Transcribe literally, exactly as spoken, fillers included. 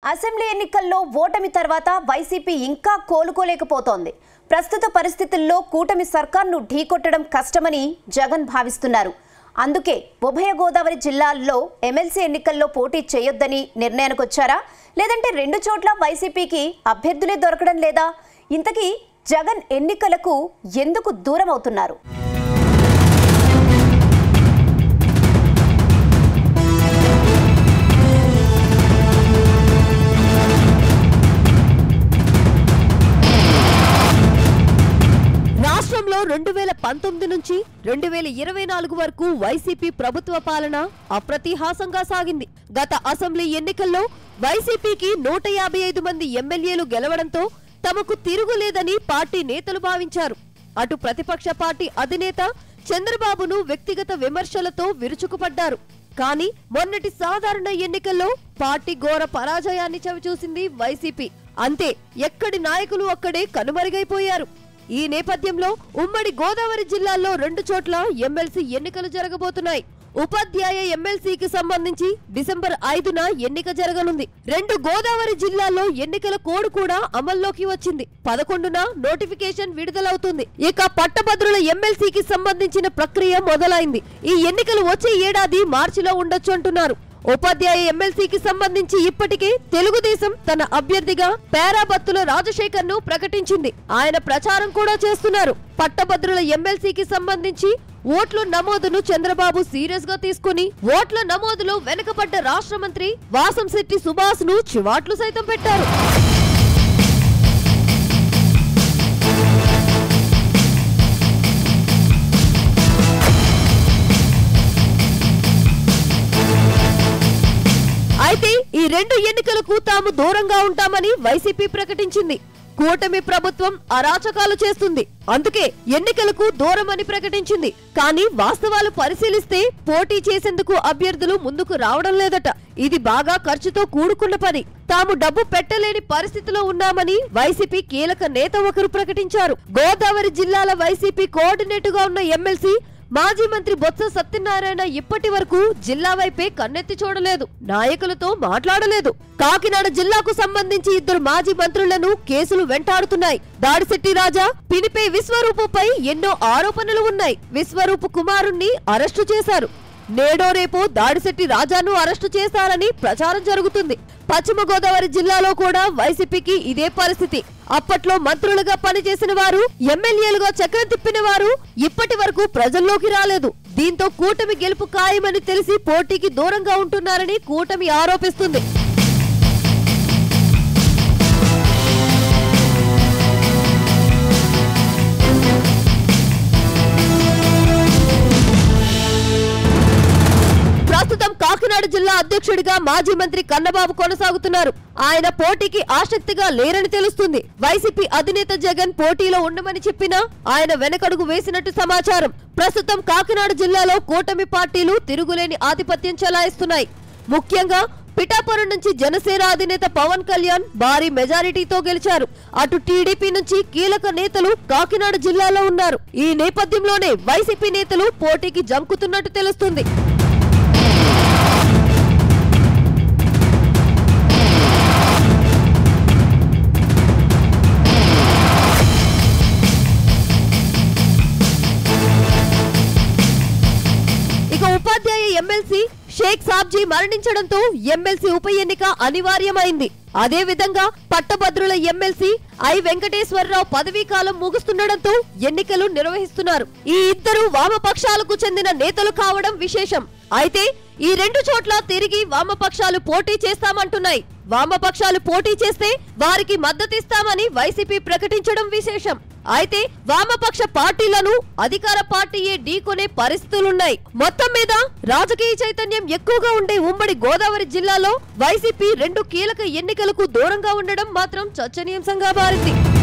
Assembly ఎన్నికల్లో ఓటమి తర్వాత వైసీపీ ఇంకా కోలుకోలేకపోతోంది. ప్రస్తుత పరిస్థితుల్లో కూటమి సర్కార్ను ఢీకొట్టడం కష్టమని జగన్ భావిస్తున్నారు. అందుకే ఉభయ గోదావరి జిల్లాల్లో ఎమ్మెల్సీ ఎన్నికల్లో పోటీ చేయొద్దని నిర్ణయానికి వచ్చారా, లేదంటే రెండు చోట్ల వైసీపీకి అభ్యర్థులే దొరకడం లేదా? ఇంతకీ జగన్ ఎన్నికలకు ఎందుకు దూరం అవుతున్నారు? రాష్ట్రంలో రెండు వేల పంతొమ్మిది నుంచి రెండు వేల ఇరవై నాలుగు వరకు వైసీపీ ప్రభుత్వ పాలన అప్రతిహాసంగా సాగింది. గత అసెంబ్లీ ఎన్నికల్లో వైసీపీకి నూట యాభై ఐదు మంది ఎమ్మెల్యేలు గెలవడంతో తమకు తిరుగులేదని పార్టీ నేతలు భావించారు. అటు ప్రతిపక్ష పార్టీ అధినేత చంద్రబాబును వ్యక్తిగత విమర్శలతో విరుచుకుపడ్డారు. కానీ మొన్నటి సాధారణ ఎన్నికల్లో పార్టీ ఘోర పరాజయాన్ని చవిచూసింది వైసీపీ. అంతే, ఎక్కడి నాయకులు అక్కడే కనుమరుగైపోయారు. ఈ నేపథ్యంలో ఉమ్మడి గోదావరి జిల్లాల్లో రెండు చోట్ల ఎమ్మెల్సీ ఎన్నికలు జరగబోతున్నాయి. ఉపాధ్యాయ ఎమ్మెల్సీకి సంబంధించి డిసెంబర్ ఐదున ఎన్నిక జరగనుంది. రెండు గోదావరి జిల్లాల్లో ఎన్నికల కోడ్ కూడా అమల్లోకి వచ్చింది. పదకొండున నోటిఫికేషన్ విడుదలవుతుంది. ఇక పట్టభద్రుల ఎమ్మెల్సీకి సంబంధించిన ప్రక్రియ మొదలైంది. ఈ ఎన్నికలు వచ్చే ఏడాది మార్చిలో ఉండొచ్చు అంటున్నారు. ఉపాధ్యాయ ఎమ్మెల్సీకి సంబంధించి ఇప్పటికే తెలుగుదేశం తన అభ్యర్థిగా పేరాబత్తుల రాజశేఖర్ ను ప్రకటించింది. ఆయన ప్రచారం కూడా చేస్తున్నారు. పట్టభద్రుల ఎమ్మెల్సీకి సంబంధించి ఓట్ల నమోదును చంద్రబాబు సీరియస్ గా తీసుకుని ఓట్ల నమోదులో వెనుకబడ్డ రాష్ట్ర మంత్రి వాసంశెట్టి సుభాష్ ను చివాట్లు సైతం పెట్టారు. అయితే ఈ రెండు ఎన్నికలకు తాము దూరంగా ఉంటామని వైసీపీ ప్రకటించింది. కూటమి ప్రభుత్వం అరాచకాలు చేస్తుంది, అందుకే ఎన్నికలకు దూరమని ప్రకటించింది. కానీ వాస్తవాలు పరిశీలిస్తే పోటీ చేసేందుకు అభ్యర్థులు ముందుకు రావడం లేదట. ఇది బాగా ఖర్చుతో కూడుకున్న పని. తాము డబ్బు పెట్టలేని పరిస్థితిలో ఉన్నామని వైసీపీ కీలక నేత ఒకరు ప్రకటించారు. గోదావరి జిల్లాల వైసీపీ కోఆర్డినేటర్ గా ఉన్న ఎమ్మెల్సీ మాజీ మంత్రి బొత్స సత్యనారాయణ ఇప్పటి వరకు జిల్లా వైపే కన్నెత్తి చూడలేదు, నాయకులతో మాట్లాడలేదు. కాకినాడ జిల్లాకు సంబంధించి ఇద్దరు మాజీ మంత్రులను కేసులు వెంటాడుతున్నాయి. దాడిశెట్టి రాజా, పినిపే విశ్వరూపుపై ఎన్నో ఆరోపణలు ఉన్నాయి. విశ్వరూపు కుమారుణ్ణి అరెస్టు చేశారు. నేడో రేపో దాడిశెట్టి రాజాను అరెస్టు చేశారని ప్రచారం జరుగుతుంది. పశ్చిమ గోదావరి జిల్లాలో కూడా వైసీపీకి ఇదే పరిస్థితి. అప్పట్లో మంత్రులుగా పనిచేసిన వారు, ఎమ్మెల్యేలుగా చక్రం తిప్పిన వారు ఇప్పటి వరకు ప్రజల్లోకి రాలేదు. దీంతో కూటమి గెలుపు ఖాయమని తెలిసి పోటీకి దూరంగా ఉంటున్నారని కూటమి ఆరోపిస్తుంది. ప్రస్తుతం కాకినాడ జిల్లా అధ్యక్షుడిగా మాజీ మంత్రి కన్నబాబు కొనసాగుతున్నారు. ఆయన పోటీకి ఆసక్తిగా లేరని తెలుస్తుంది. వైసీపీ అధినేత జగన్ పోటీలో ఉండమని చెప్పినా ఆయన వెనకడుగు వేసినట్టు సమాచారం. ప్రస్తుతం కాకినాడ జిల్లాలో కూటమి పార్టీలు తిరుగులేని ఆధిపత్యం చెలాయిస్తున్నాయి. ముఖ్యంగా పిఠాపురం నుంచి జనసేన అధినేత పవన్ కళ్యాణ్ భారీ మెజారిటీతో గెలిచారు. అటు టీడీపీ నుంచి కీలక నేతలు కాకినాడ జిల్లాలో ఉన్నారు. ఈ నేపథ్యంలోనే వైసీపీ నేతలు పోటీకి జంకుతున్నట్టు తెలుస్తుంది. ఉపాధ్యాయ ఎమ్మెల్సీ షేక్ సాబ్జీ మరణించడంతో ఎమ్మెల్సీ ఉప ఎన్నిక అనివార్యమైంది. అదే విధంగా పట్టభద్రుల ఎమ్మెల్సీ ఐ వెంకటేశ్వరరావు పదవీ కాలం ముగుస్తుండటంతో ఎన్నికలు నిర్వహిస్తున్నారు. ఈ ఇద్దరు వామపక్షాలకు చెందిన నేతలు కావడం విశేషం. అయితే ఈ రెండు చోట్ల తిరిగి వామపక్షాలు పోటీ చేస్తామంటున్నాయి. వామపక్షాలు పోటీ చేస్తే వారికి మద్దతిస్తామని వైసీపీ ప్రకటించడం విశేషం. అయితే వామపక్ష పార్టీలను అధికార పార్టీయే ఢీకొనే పరిస్థితులున్నాయి. మొత్తం మీద రాజకీయ చైతన్యం ఎక్కువగా ఉండే ఉమ్మడి గోదావరి జిల్లాలో వైసీపీ రెండు కీలక ఎన్నికలకు దూరంగా ఉండడం మాత్రం చర్చనీయాంశంగా మారింది.